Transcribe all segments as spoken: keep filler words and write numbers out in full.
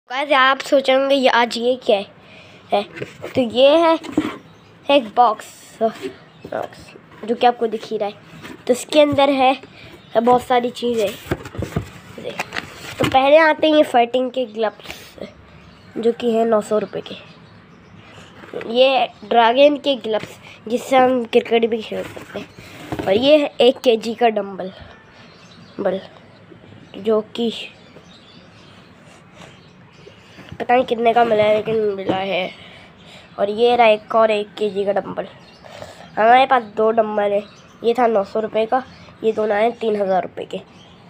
Guys आप सोचेंगे ये आज ये क्या है, है? तो ये है एक बॉक्स बॉक्स जो कि आपको दिख ही रहा है। तो इसके अंदर है बहुत सारी चीज़ें। तो पहले आते हैं ये फाइटिंग के ग्लव्स जो कि है नौ सौ रुपये के। ये ड्रैगन के ग्लव्स जिससे हम क्रिकेट भी खेल सकते हैं। और ये है एक केजी का डंबल बल जो कि पता नहीं कितने का मिला है लेकिन मिला है। और ये रहा एक और एक केजी का डंबल। हमारे पास दो डंबल है। ये था नौ सौ रुपये का, ये दोनों आए तीन हज़ार रुपये के।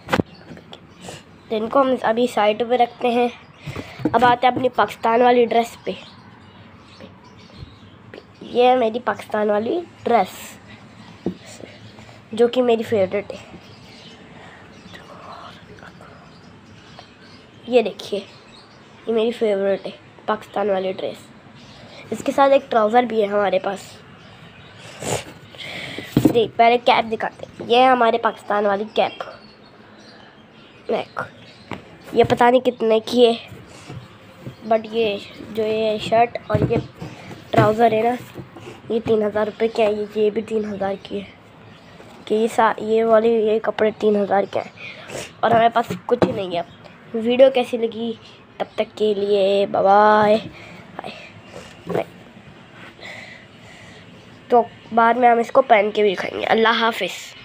तो इनको हम अभी साइड पे रखते हैं। अब आते हैं अपनी पाकिस्तान वाली ड्रेस पे। ये है मेरी पाकिस्तान वाली ड्रेस जो कि मेरी फेवरेट है। ये देखिए, ये मेरी फेवरेट है पाकिस्तान वाली ड्रेस। इसके साथ एक ट्राउज़र भी है हमारे पास। देख पहले कैप दिखाते हैं। ये है हमारे पाकिस्तान वाली कैप। देख ये पता नहीं कितने की है, बट ये जो ये शर्ट और ये ट्राउज़र है ना, ये तीन हज़ार रुपये के हैं। ये भी तीन हज़ार की है कि ये सा ये वाले ये कपड़े तीन हज़ार के हैं। और हमारे पास कुछ ही नहीं है। वीडियो कैसी लगी तब तक के लिए बाय बाय। तो बाद में हम इसको पहन के भी दिखाएंगे। अल्लाह हाफिज़।